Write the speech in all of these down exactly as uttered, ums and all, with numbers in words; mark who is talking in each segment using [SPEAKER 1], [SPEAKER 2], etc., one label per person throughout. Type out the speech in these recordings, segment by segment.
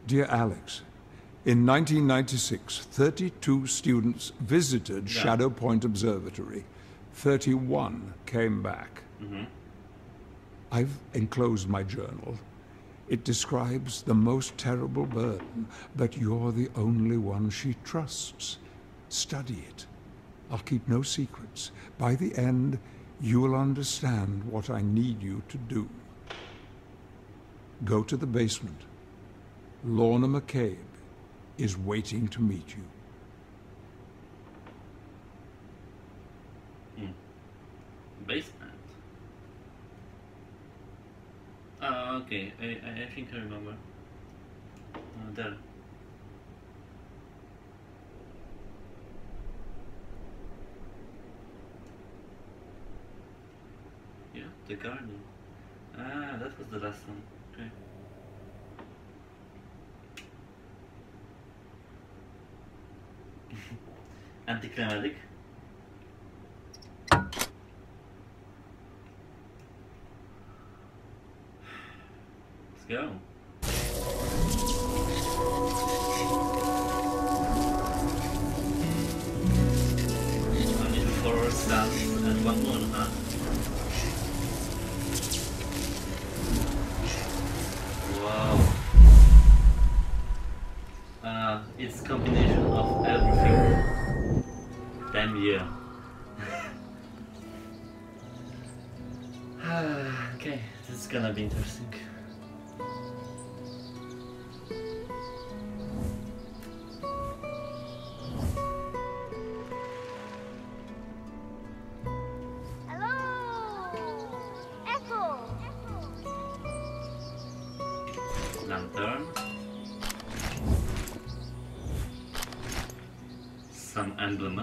[SPEAKER 1] Dear Alex, in nineteen ninety-six, thirty-two students visited
[SPEAKER 2] Yeah.
[SPEAKER 1] Shadow Point Observatory. thirty-one came back.
[SPEAKER 2] Mm-hmm.
[SPEAKER 1] I've enclosed my journal. It describes the most terrible burden, but you're the only one she trusts. Study it. I'll keep no secrets. By the end, you will understand what I need you to do. Go to the basement. Lorna McCabe is waiting to meet you.
[SPEAKER 2] Mm. Basement. Ah, okay. I, I I think I remember. Uh, there. Yeah, the garden. Ah, that was the last one. Okay. Anticlimactic. Let's go. Only four suns and one moon, huh? Wow. Uh, it's combination of everything. Damn yeah. Okay, this is gonna be interesting. Lantern. Some emblem.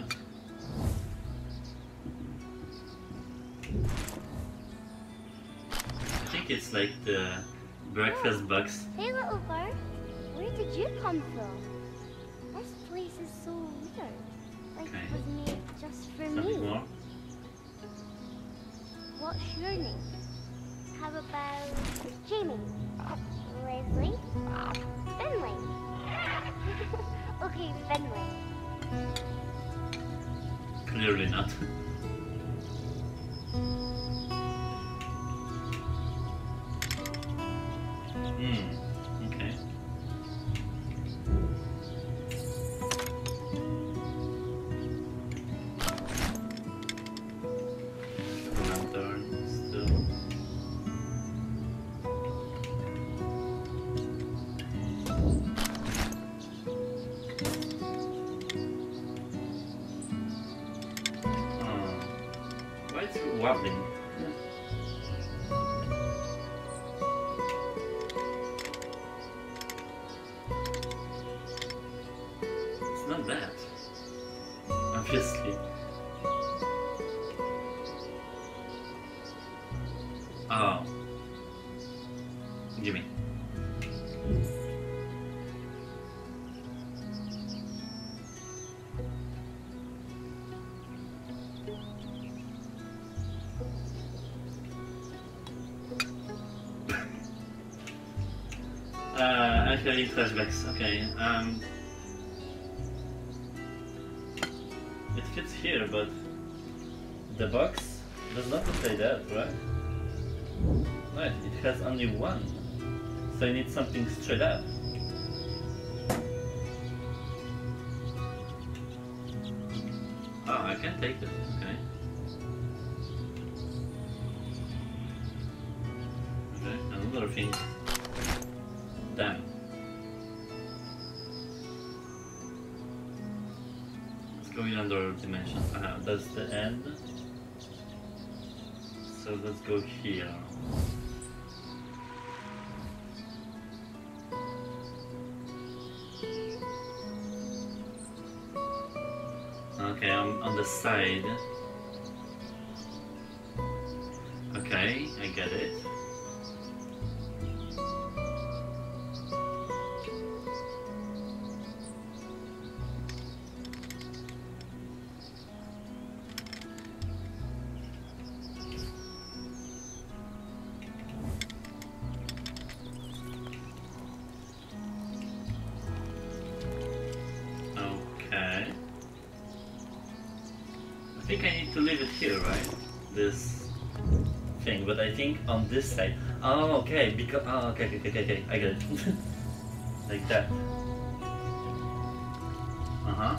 [SPEAKER 2] I think it's like the breakfast
[SPEAKER 3] Oh,
[SPEAKER 2] box.
[SPEAKER 3] hey little bird, where did you come from? This place is so weird. Like
[SPEAKER 2] Okay.
[SPEAKER 3] it was made just for
[SPEAKER 2] Something
[SPEAKER 3] me.
[SPEAKER 2] more.
[SPEAKER 3] What's your name? How about Jamie? Leslie? Finley? Okay, Finley.
[SPEAKER 2] Clearly not. Hmm. Okay. Lantern still. Oh. Why is it wobbling? It's not that. Obviously. Oh. Gimme. Uh, actually flashbacks, okay. Um, it fits here, but the box does not look like that, right? Right, it has only one, so I need something straight up. Oh, I can take it, okay. Okay, another thing. Damn. Let's go in another dimension. Ah, that's the end. So let's go here. Okay, I'm on the side. Okay, I get it. think I need to leave it here, right? This thing, but I think on this side. Oh, okay, because, oh, okay, okay, okay, okay, I get it. Like that. Uh-huh.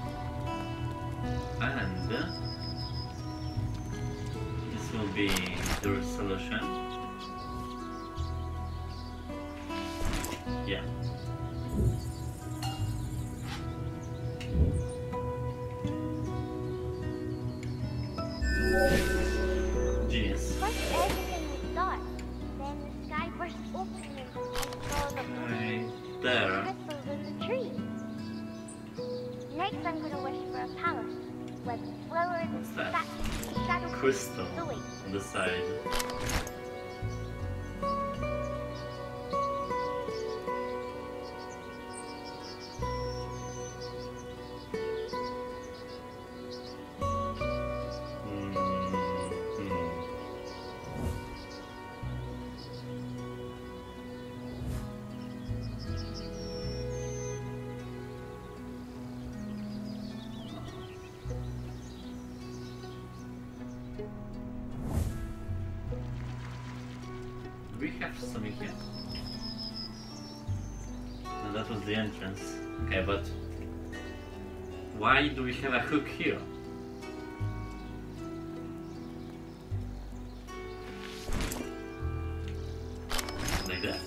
[SPEAKER 2] And uh, this will be the solution. Yeah. Genius.
[SPEAKER 3] First everything was dark. Then the sky burst open and I saw the
[SPEAKER 2] Right there.
[SPEAKER 3] crystals in the tree. Next I'm gonna wish for a palace with flowers and
[SPEAKER 2] What's that?
[SPEAKER 3] statues, shadow
[SPEAKER 2] Crystal
[SPEAKER 3] doing.
[SPEAKER 2] on the side. We have something here. No, that was the entrance. Okay, but why do we have a hook here? Like that.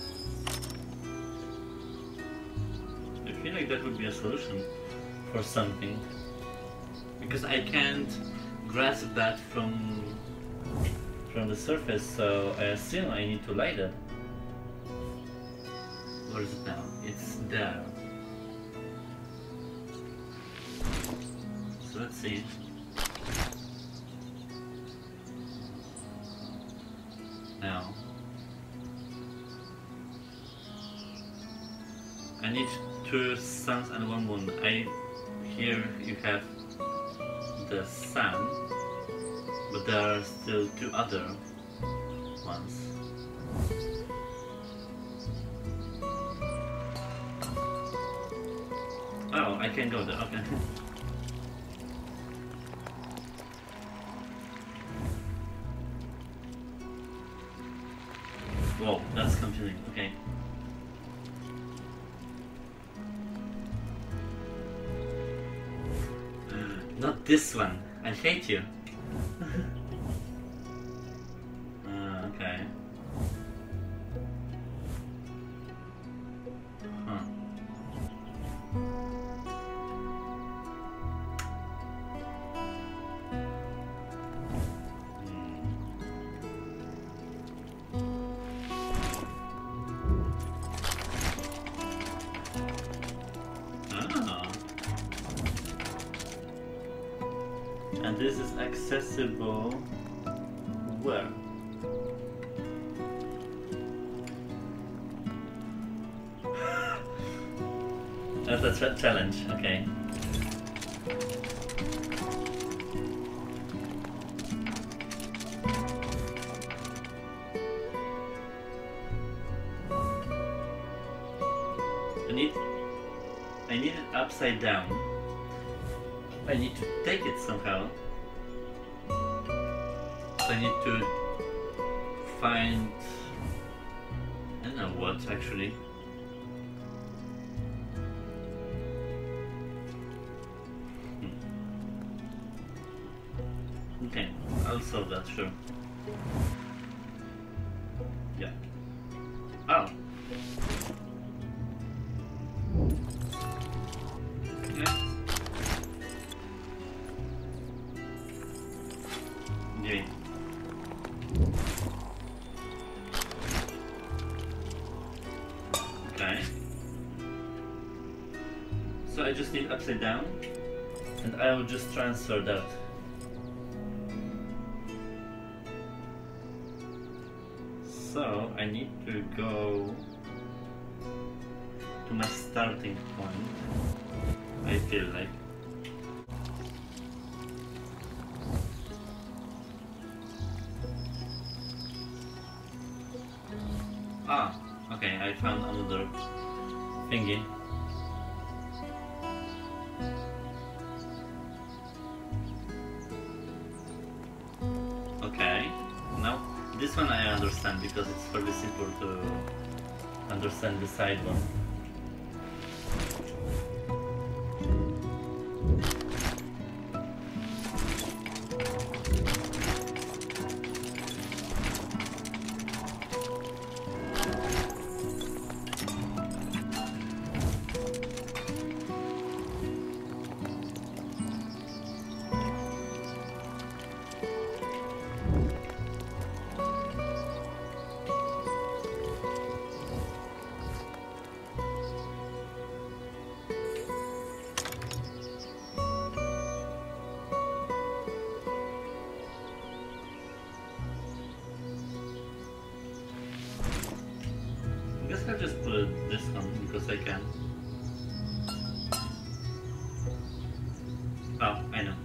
[SPEAKER 2] I feel like that would be a solution for something. Because I can't grasp that from from the surface, so I assume I need to light it. Where is it now? It's there. So let's see. Now I need two suns and one moon. I here you have the sun, but there are still two other ones. Oh, I can go there, okay. Whoa, that's confusing, okay. Not this one, I hate you. uh, okay. Huh. Ah. And this is accessible where? That's a ch challenge, okay. I need I need it upside down. I need to take it somehow. So I need to find, I don't know what actually. Hmm. Okay, I'll solve that, sure. Yeah. Oh. Okay. Yay. Okay. So I just need upside down, and I will just transfer that. So I need to go to my starting point, I feel like. Ah, okay, I found another thingy. understand because it's fairly simple to understand the side one. I'll just put it this one because I can. Oh, I know.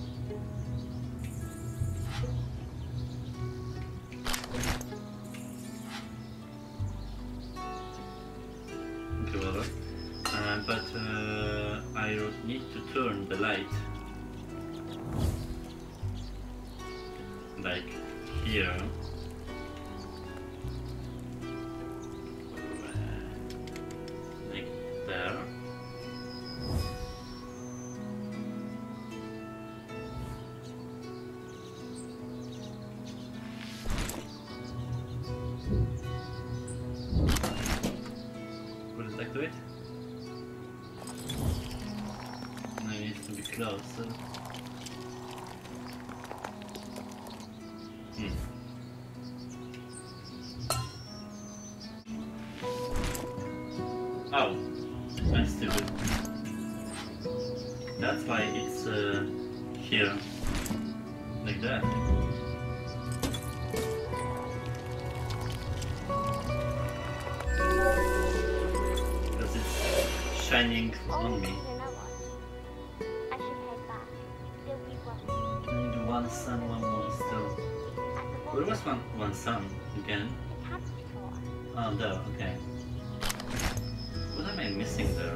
[SPEAKER 2] Okay, well, uh, but uh, I need to turn the light like here. To it. No, it needs to be close. So. Hmm. Oh, I'm stupid. That's why it's uh, here, like that. Shining on me.
[SPEAKER 3] You know what? I should head back. There'll be one.
[SPEAKER 2] And one sun, one moon still. Where was one one sun again?
[SPEAKER 3] It had before.
[SPEAKER 2] Oh, there. Okay. What am I missing there?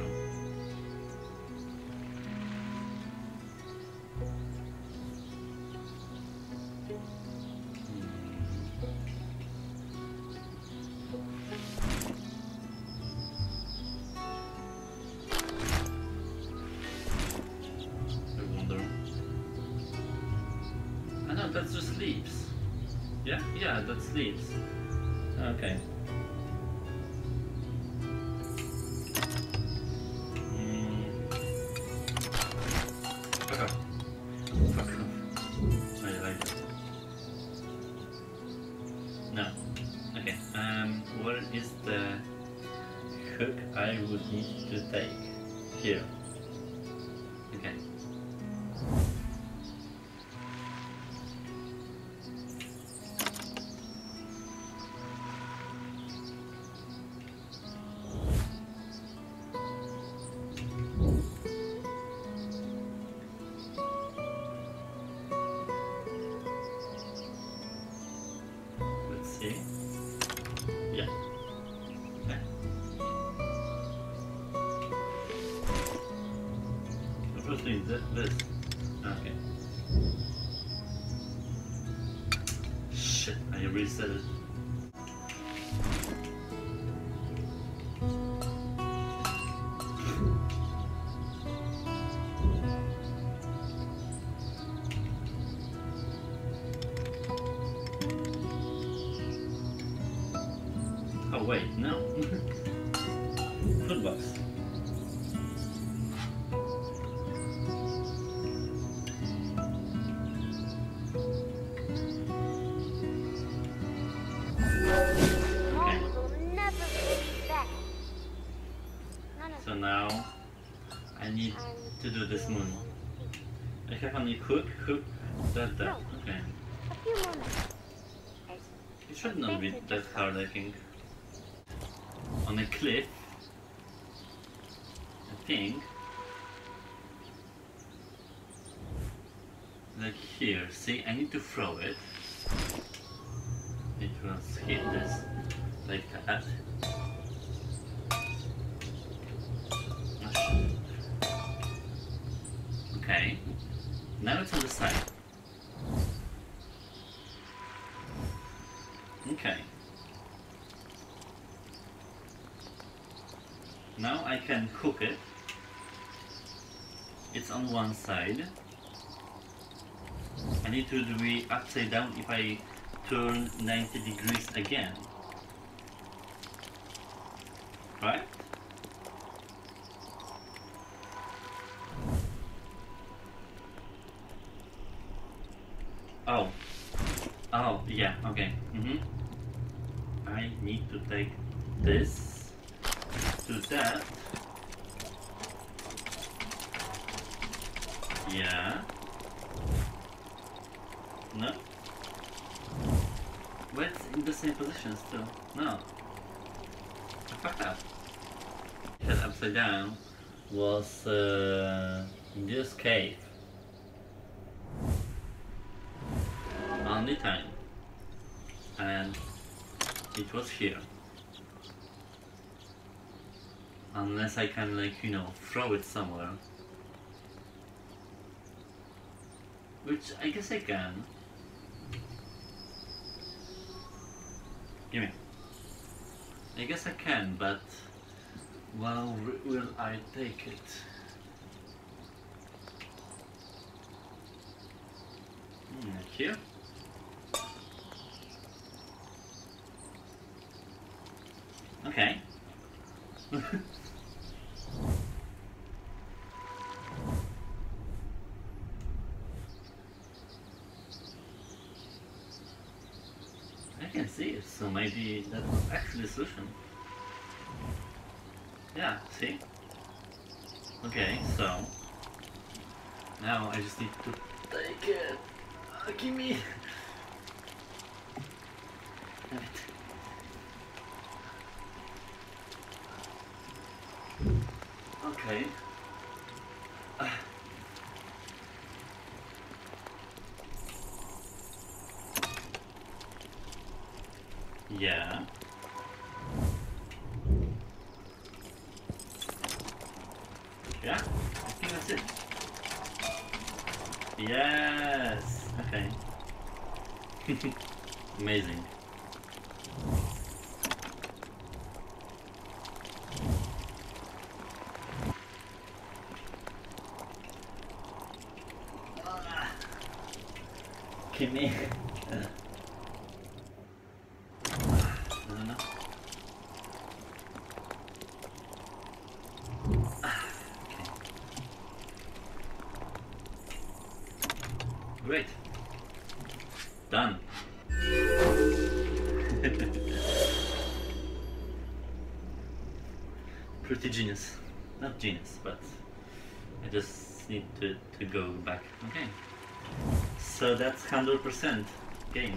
[SPEAKER 2] That's just leaves. Yeah? Yeah, that's leaves. Okay. Mm. Fuck off. Fuck off. I like that. No. Okay. Um, where is the hook I would need to take? Here. Okay. Yeah. Okay. First thing this, this. Okay. Shit, I reset it. Oh wait, no. Food box.
[SPEAKER 3] Mom will never be back.
[SPEAKER 2] So now I need to do this moon. I have only hook, hook, that, that. Okay.
[SPEAKER 3] A few moments.
[SPEAKER 2] It should not be that hard, I think. On a cliff, I think, like here, see, I need to throw it. It was hit this, like that. Okay, now it's on the side. Okay. Now I can hook it. It's on one side. I need to be upside down if I turn ninety degrees again. Right? Oh. Oh, yeah, okay. Mm-hmm. I need to take this to that. Yeah. No. But it's in the same position still. No. I fucked up. Head upside down was uh, in this cave. Only time. And it was here. Unless I can, like, you know, throw it somewhere. Which I guess I can. Gimme. I guess I can, but well, will I take it? Hmm, here? Okay. I can see it, so maybe that was actually a solution. Yeah, see? Okay, so now I just need to take it. Uh, give me. Damn it. Okay. Uh. Yeah. Yeah, I think that's it. Yes. Okay. Amazing. Give me. No, no, no. Great. Done. Pretty genius. Not genius, but I just need to, to go back. Okay. So that's one hundred percent game.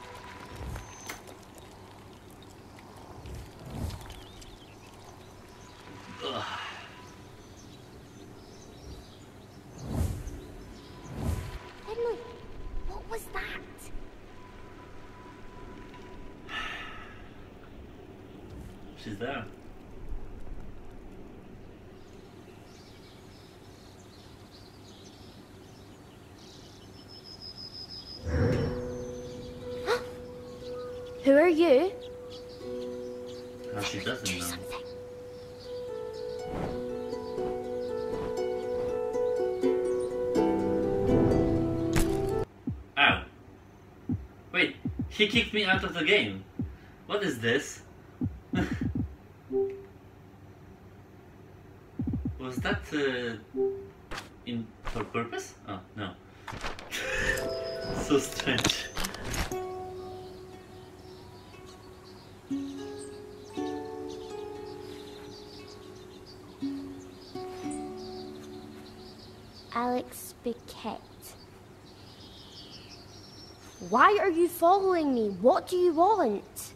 [SPEAKER 2] Ugh.
[SPEAKER 3] Henry, what was that?
[SPEAKER 2] She's there.
[SPEAKER 3] Who are you?
[SPEAKER 2] How she doesn't
[SPEAKER 3] Do
[SPEAKER 2] know.
[SPEAKER 3] something.
[SPEAKER 2] Ow. Wait, he kicked me out of the game. What is this? Was that uh, in for purpose? Oh, no. So strange.
[SPEAKER 3] Alex Biquet. Why are you following me? What do you want?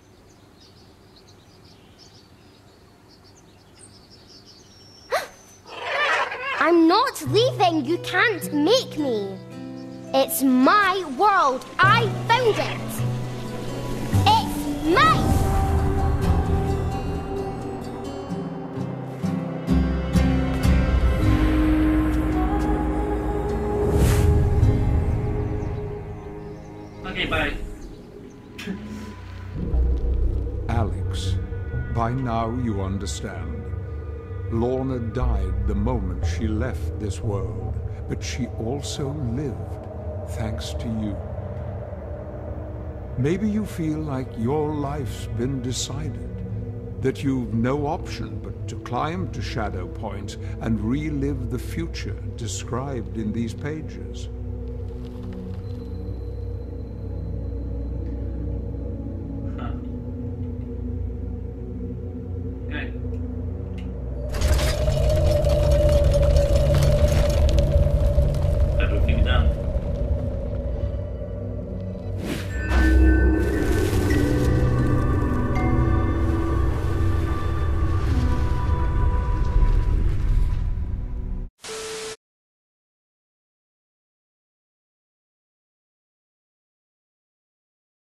[SPEAKER 3] I'm not leaving. You can't make me. It's my world. I found it. It's mine.
[SPEAKER 2] Okay, bye.
[SPEAKER 1] Alex, by now you understand. Lorna died the moment she left this world, but she also lived thanks to you. Maybe you feel like your life's been decided, that you've no option but to climb to Shadow Point and relive the future described in these pages.